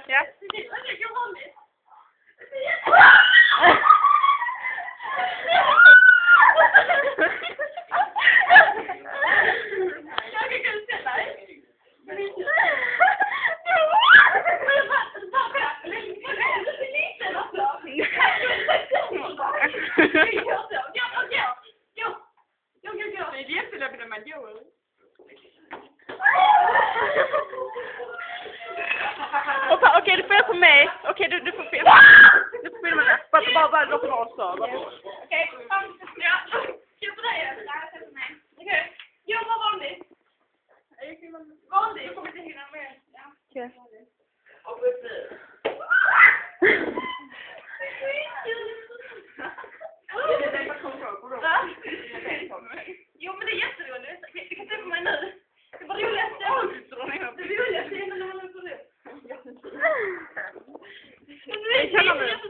Ja. Det är jättelätt när man går. Okej, du får på mig. Okej, du får filma. Du får filma det. Bara låt det vara så. Okej, ja. Kör på dig. Okej. Jag var vanlig. Vanlig, jag kommer inte hinna med. Okej. Jo, men det är jätteroligt. Du kan se på mig nu. Det var roligast. Det roligaste innan man är på det.